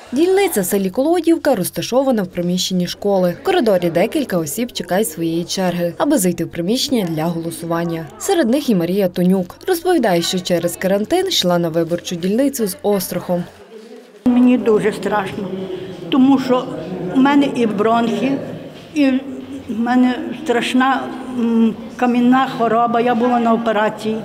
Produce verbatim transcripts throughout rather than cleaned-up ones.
Дільниця в селі Колодівка розташована в приміщенні школи. В коридорі декілька осіб чекають своєї черги, аби зайти в приміщення для голосування. Серед них і Марія Тонюк. Розповідає, що через карантин йшла на виборчу дільницю з острахом. Мені дуже страшно, тому що в мене і бронхи, і в мене страшна камінна хвороба, я була на операції.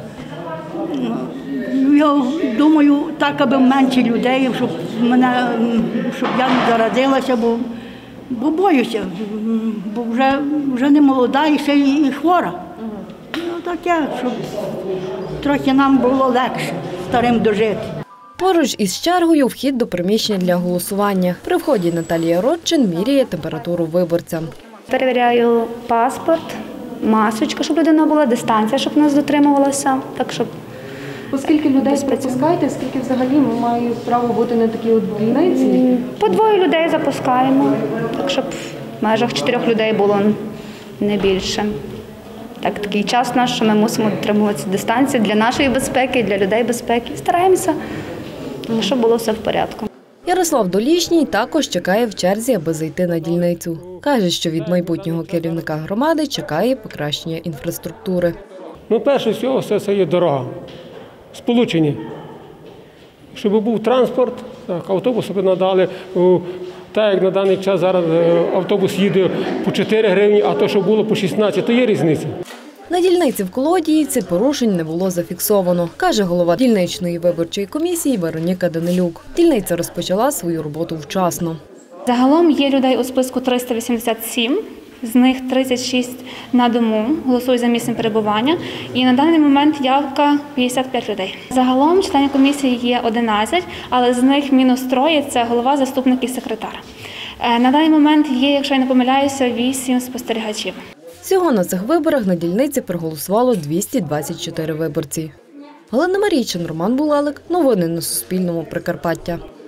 Я думаю, так, аби менше людей, щоб мене, щоб я не заразилася, бо, бо боюся, бо вже, вже не молода і ще і, і хвора. Ну, таке, щоб трохи нам було легше старим дожити. Поруч із чергою вхід до приміщення для голосування. При вході Наталія Родчин міряє температуру виборця. Перевіряю паспорт, масочка, щоб людина була, дистанція, щоб нас дотримувалася. Так, щоб Оскільки людей пропускаєте, скільки взагалі має право бути на такій от дільниці? По двоє людей запускаємо, так щоб в межах чотирьох людей було не більше. Так, такий час наш, що ми мусимо дотримуватися дистанції для нашої безпеки, для людей безпеки. Стараємося, щоб було все в порядку. Ярослав Долішній також чекає в черзі, аби зайти на дільницю. Каже, що від майбутнього керівника громади чекає покращення інфраструктури. Ну, перше всього, все це є дорога, сполучення. Щоб був транспорт, так, автобуси б надали. Так, як на даний час зараз автобус їде по чотири гривні, а то, що було по шістнадцять, то є різниця. На дільниці в Колодіївці порушень не було зафіксовано, каже голова дільничної виборчої комісії Вероніка Данилюк. Дільниця розпочала свою роботу вчасно. Загалом є людей у списку триста вісімдесят сім, з них тридцять шість на дому, голосують за місцем перебування. І на даний момент явка п'ятдесят п'ять людей. Загалом членів комісії є одинадцять, але з них мінус троє – це голова, заступник і секретар. На даний момент є, якщо я не помиляюся, вісім спостерігачів. Всього на цих виборах на дільниці проголосувало двісті двадцять чотири виборці. Галина Марійчин, Роман Булелик. Новини на Суспільному. Прикарпаття.